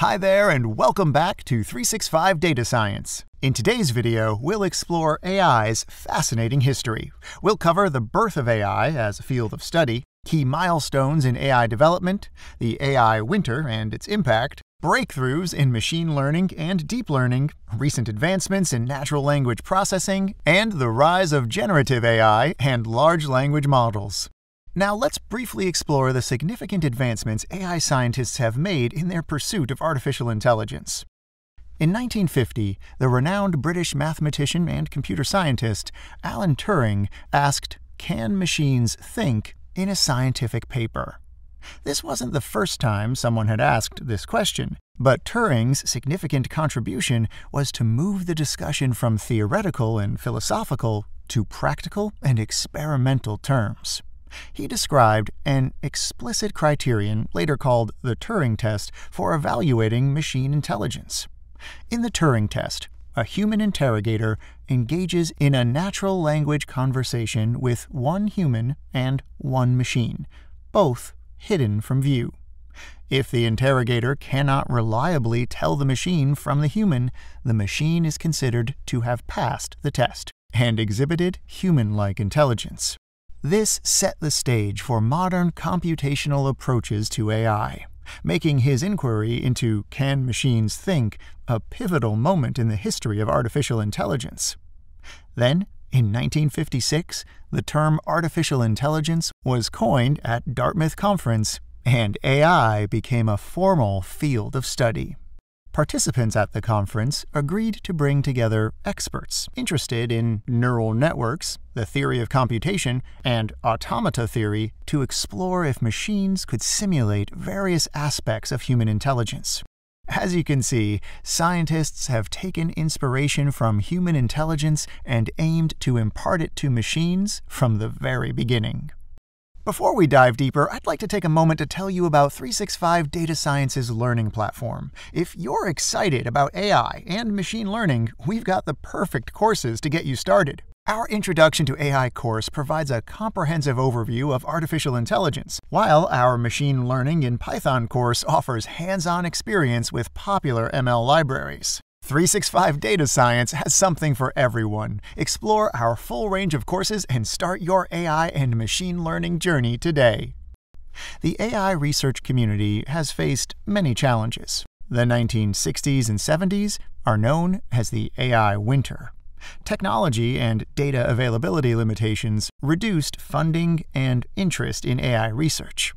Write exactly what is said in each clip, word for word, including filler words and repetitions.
Hi there and welcome back to three sixty-five Data Science. In today's video, we'll explore A I's fascinating history. We'll cover the birth of A I as a field of study, key milestones in A I development, the A I winter and its impact, breakthroughs in machine learning and deep learning, recent advancements in natural language processing, and the rise of generative A I and large language models. Now let's briefly explore the significant advancements A I scientists have made in their pursuit of artificial intelligence. In nineteen fifty, the renowned British mathematician and computer scientist Alan Turing asked, "Can machines think?" in a scientific paper. This wasn't the first time someone had asked this question, but Turing's significant contribution was to move the discussion from theoretical and philosophical to practical and experimental terms. He described an explicit criterion, later called the Turing Test, for evaluating machine intelligence. In the Turing Test, a human interrogator engages in a natural language conversation with one human and one machine, both hidden from view. If the interrogator cannot reliably tell the machine from the human, the machine is considered to have passed the test and exhibited human-like intelligence. This set the stage for modern computational approaches to A I, making his inquiry into "can machines think" a pivotal moment in the history of artificial intelligence. Then, in nineteen fifty-six, the term artificial intelligence was coined at Dartmouth Conference, and A I became a formal field of study. Participants at the conference agreed to bring together experts interested in neural networks, the theory of computation, and automata theory to explore if machines could simulate various aspects of human intelligence. As you can see, scientists have taken inspiration from human intelligence and aimed to impart it to machines from the very beginning. Before we dive deeper, I'd like to take a moment to tell you about three sixty-five Data Science's learning platform. If you're excited about A I and machine learning, we've got the perfect courses to get you started. Our Introduction to A I course provides a comprehensive overview of artificial intelligence, while our Machine Learning in Python course offers hands-on experience with popular M L libraries. three sixty-five Data Science has something for everyone. Explore our full range of courses and start your A I and machine learning journey today. The A I research community has faced many challenges. The nineteen sixties and seventies are known as the A I winter. Technology and data availability limitations reduced funding and interest in A I research.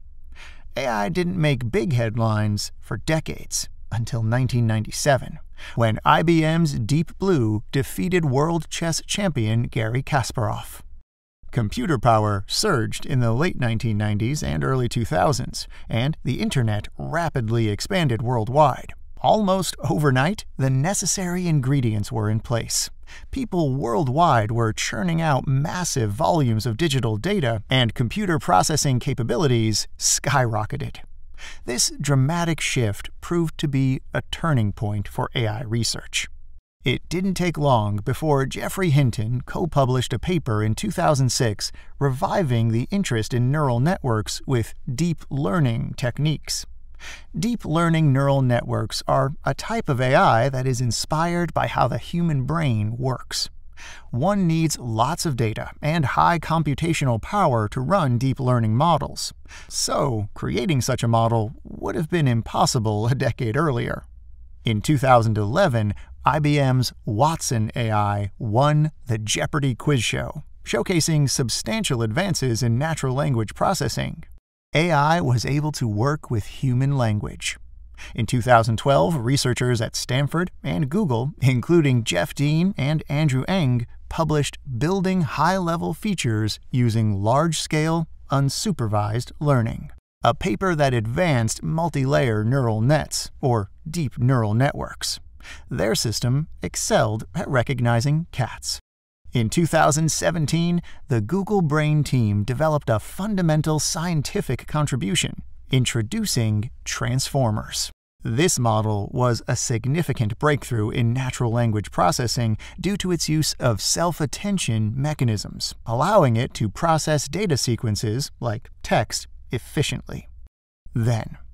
A I didn't make big headlines for decades, until nineteen ninety-seven, when I B M's Deep Blue defeated world chess champion Garry Kasparov. Computer power surged in the late nineteen nineties and early two thousands, and the Internet rapidly expanded worldwide. Almost overnight, the necessary ingredients were in place. People worldwide were churning out massive volumes of digital data, and computer processing capabilities skyrocketed. This dramatic shift proved to be a turning point for A I research. It didn't take long before Geoffrey Hinton co-published a paper in two thousand six reviving the interest in neural networks with deep learning techniques. Deep learning neural networks are a type of A I that is inspired by how the human brain works. One needs lots of data and high computational power to run deep learning models. So, creating such a model would have been impossible a decade earlier. In two thousand eleven, I B M's Watson A I won the Jeopardy quiz show, showcasing substantial advances in natural language processing. A I was able to work with human language. In two thousand twelve, researchers at Stanford and Google, including Jeff Dean and Andrew Ng, published Building High-Level Features Using Large-Scale, Unsupervised Learning, a paper that advanced multi-layer neural nets, or deep neural networks. Their system excelled at recognizing cats. In two thousand seventeen, the Google Brain team developed a fundamental scientific contribution, introducing transformers. This model was a significant breakthrough in natural language processing due to its use of self-attention mechanisms, allowing it to process data sequences, like text, efficiently. Then,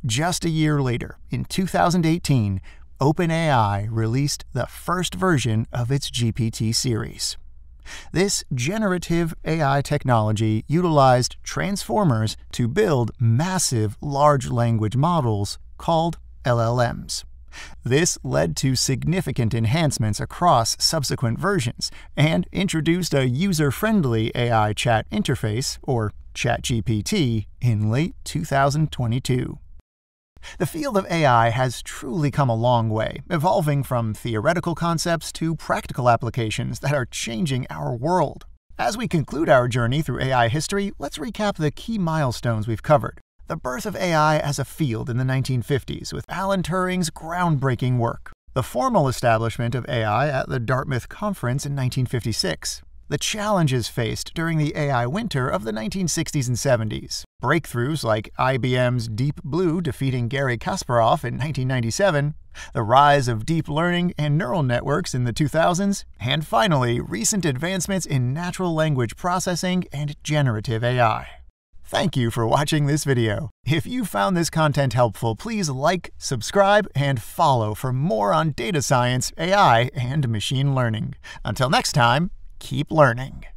Just a year later, in two thousand eighteen, OpenAI released the first version of its G P T series. This generative A I technology utilized transformers to build massive large language models called L L Ms. This led to significant enhancements across subsequent versions and introduced a user-friendly A I chat interface, or ChatGPT, in late two thousand twenty-two. The field of A I has truly come a long way, evolving from theoretical concepts to practical applications that are changing our world. As we conclude our journey through A I history, let's recap the key milestones we've covered. The birth of A I as a field in the nineteen fifties with Alan Turing's groundbreaking work. The formal establishment of A I at the Dartmouth Conference in nineteen fifty-six. The challenges faced during the A I winter of the nineteen sixties and seventies. Breakthroughs like I B M's Deep Blue defeating Garry Kasparov in nineteen ninety-seven. The rise of deep learning and neural networks in the two thousands. And finally, recent advancements in natural language processing and generative A I. Thank you for watching this video. If you found this content helpful, please like, subscribe, and follow for more on data science, A I, and machine learning. Until next time, keep learning.